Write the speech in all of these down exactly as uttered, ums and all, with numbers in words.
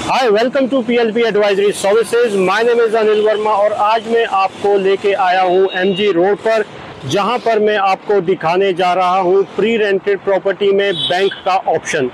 Hi, welcome to PLP advisory services. My name is Anil Verma और आज मैं आपको लेके आया हूँ एमजी रोड पर, जहां पर मैं आपको दिखाने जा रहा हूँ प्री रेंटेड प्रॉपर्टी में बैंक का option.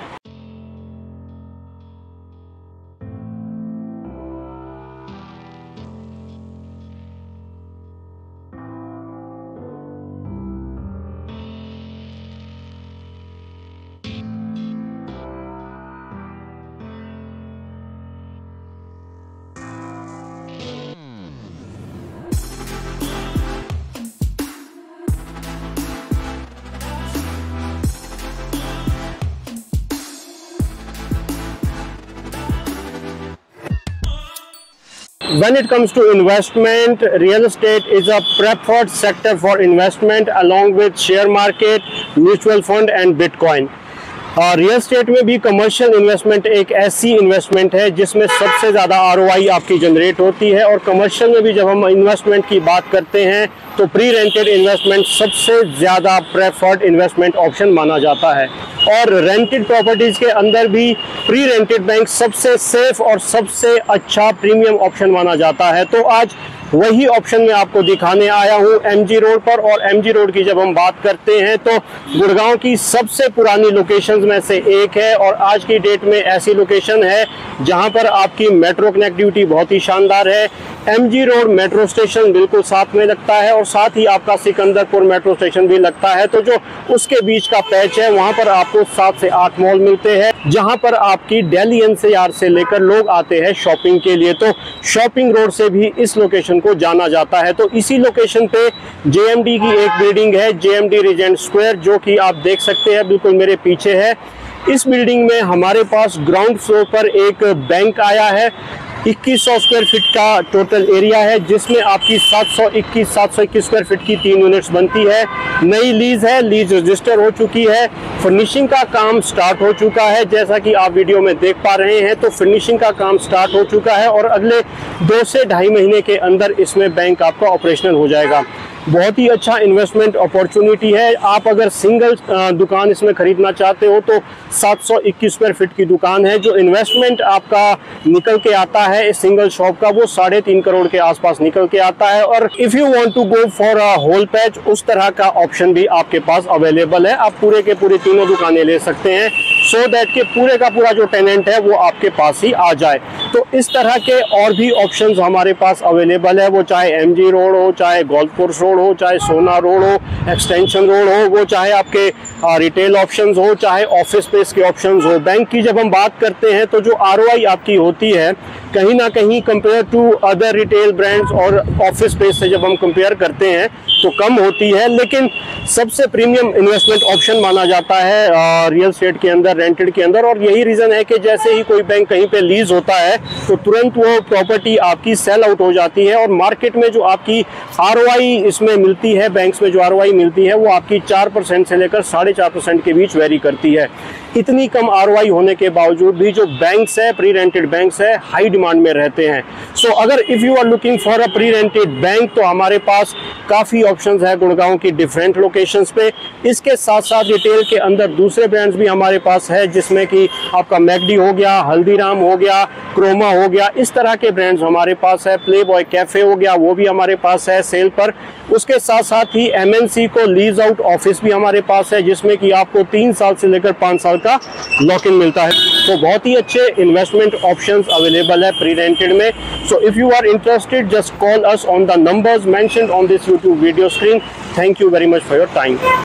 When it comes to investment, real estate is a preferred sector for investment along with share market, mutual fund and Bitcoin. Real estate में भी कमर्शियल इन्वेस्टमेंट एक ऐसी इन्वेस्टमेंट है जिसमें सबसे ज़्यादा आरओआई आपकी जनरेट होती है। और कमर्शियल में भी जब हम इन्वेस्टमेंट की बात करते हैं तो प्री रेंटेड इन्वेस्टमेंट सबसे ज़्यादा प्रेफर्ड इन्वेस्टमेंट ऑप्शन माना जाता है। और रेंटेड प्रॉपर्टीज़ के अंदर भी प्री रेंटेड बैंक सबसे सेफ और सबसे अच्छा प्रीमियम ऑप्शन माना जाता है। तो आज वही ऑप्शन मैं आपको दिखाने आया हूँ एमजी रोड पर। और एमजी रोड की जब हम बात करते हैं तो गुड़गांव की सबसे पुरानी लोकेशंस में से एक है और आज की डेट में ऐसी लोकेशन है जहां पर आपकी मेट्रो कनेक्टिविटी बहुत ही शानदार है। एमजी रोड मेट्रो स्टेशन बिल्कुल साथ में लगता है और साथ ही आपका सिकंदरपुर मेट्रो स्टेशन भी लगता है। तो जो उसके बीच का पैच है वहां पर आपको सात से आठ मॉल मिलते हैं जहां पर आपकी दिल्ली एनसीआर से लेकर लोग आते हैं शॉपिंग के लिए। तो शॉपिंग रोड से भी इस लोकेशन को जाना जाता है। तो इसी लोकेशन पे जेएमडी की एक बिल्डिंग है, जेएमडी रीजेंट स्क्वायर, जो कि आप देख सकते हैं बिल्कुल मेरे पीछे है। इस बिल्डिंग में हमारे पास ग्राउंड फ्लोर पर एक बैंक आया है। इक्कीस सौ स्क्वायर फीट का टोटल एरिया है जिसमें आपकी सात सौ इक्कीस सात सौ इक्कीस स्क्वायर फीट की तीन यूनिट्स बनती है। नई लीज है, लीज रजिस्टर हो चुकी है, फिनिशिंग का काम स्टार्ट हो चुका है। जैसा कि आप वीडियो में देख पा रहे हैं तो फिनिशिंग का काम स्टार्ट हो चुका है और अगले दो से ढाई महीने के अंदर इसमें बैंक आपका ऑपरेशनल हो जाएगा। बहुत ही अच्छा इन्वेस्टमेंट अपॉर्चुनिटी है। आप अगर सिंगल दुकान इसमें खरीदना चाहते हो तो सात सौ इक्कीस स्क्वायर फीट की दुकान है। जो इन्वेस्टमेंट आपका निकल के आता है इस सिंगल शॉप का वो साढ़े तीन करोड़ के आसपास निकल के आता है। और if you want to go for a whole patch, उस तरह का ऑप्शन भी आपके पास अवेलेबल है। आप पूरे के पूरे तीनों दुकानें ले सकते हैं सो दैट के पूरे का पूरा जो टेनेंट है वो आपके पास ही आ जाए। तो इस तरह के और भी ऑप्शंस हमारे पास अवेलेबल है, वो चाहे एमजी रोड हो, चाहे गोल्फ कोर्स रोड हो, चाहे सोना रोड हो, एक्सटेंशन रोड हो, वो चाहे आपके रिटेल ऑप्शंस हो, चाहे ऑफिस स्पेस के ऑप्शंस हो। बैंक की जब हम बात करते हैं तो जो आरओआई आपकी होती है कहीं ना कहीं compare to other retail brands और ऑफिस स्पेस से जब हम कंपेयर करते हैं तो कम होती है, लेकिन सबसे प्रीमियम इन्वेस्टमेंट ऑप्शन माना जाता है रियल एस्टेट के अंदर, रेंटेड के अंदर। और यही रीज़न है कि जैसे ही कोई बैंक कहीं पे लीज होता है तो तुरंत वो प्रॉपर्टी आपकी सेल आउट हो जाती है और मार्केट में जो आपकी आरओआई इसमें मिलती है, बैंक्स में जो आरओआई मिलती है वो आपकी चार परसेंट से लेकर साढ़े चार परसेंट के बीच वेरी करती है। इतनी कम आरओआई होने के बावजूद भी जो बैंक्स है, प्री रेंटेड बैंक्स है, हाई डिमांड में रहते हैं। सो so, अगर if you are looking for a pre rented bank तो हमारे पास काफ़ी ऑप्शंस है गुड़गांव की डिफरेंट लोकेशंस पे। इसके साथ साथ रिटेल के अंदर दूसरे ब्रांड्स भी हमारे पास है जिसमें कि आपका मैकडी हो गया, हल्दीराम हो गया, क्रोमा हो गया, इस तरह के ब्रांड्स हमारे पास है। प्ले बॉय कैफ़े हो गया, वो भी हमारे पास है सेल पर। उसके साथ साथ ही एमएनसी को लीज आउट ऑफिस भी हमारे पास है जिसमें कि आपको तीन साल से लेकर पाँच साल का लॉक इन मिलता है। तो बहुत ही अच्छे इन्वेस्टमेंट ऑप्शंस अवेलेबल है प्री रेंटेड में। So if you are interested just call us on the numbers mentioned on this YouTube video screen. Thank you very much for your time.